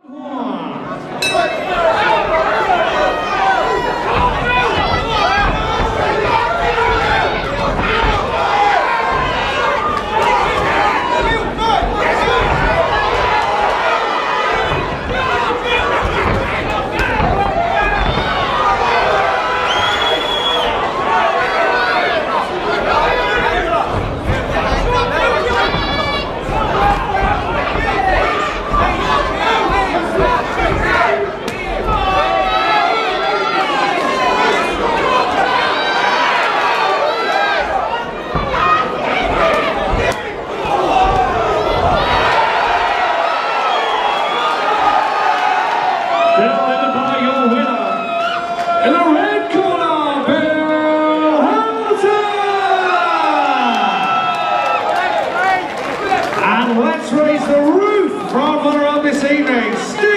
In the red corner, Bill Hamilton! And let's raise the roof front runner up this evening,